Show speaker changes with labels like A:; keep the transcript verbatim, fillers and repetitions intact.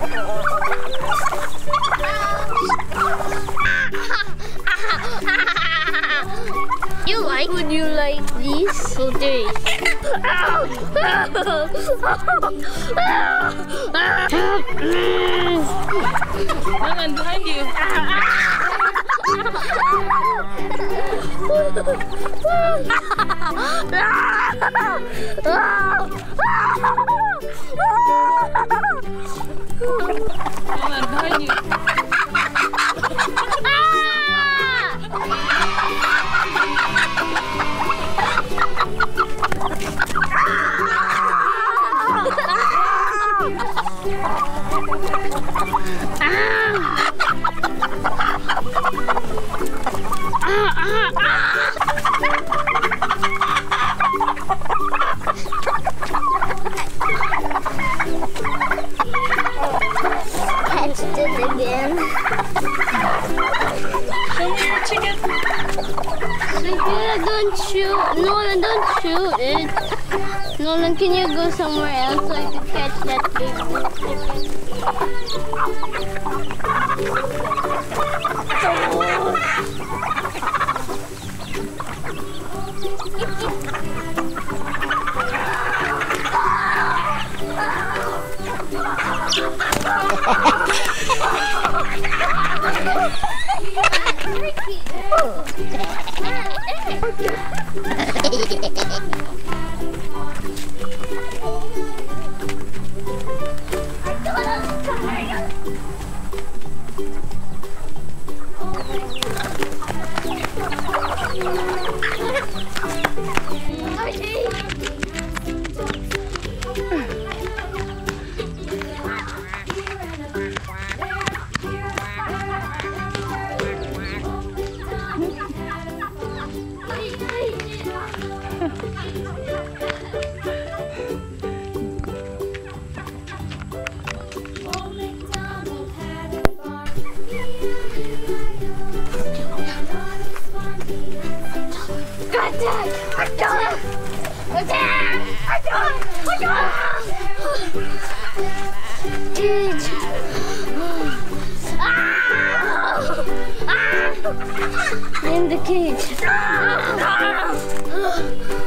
A: You like? Would you like these? Oh, there.
B: Hang on, behind you. Hang on, behind you.
A: Catched it again.
B: Show me your chicken.
A: Sophia, don't shoot. Nolan, don't shoot it. Nolan, can you go somewhere else so I can catch that big cage. In the cage.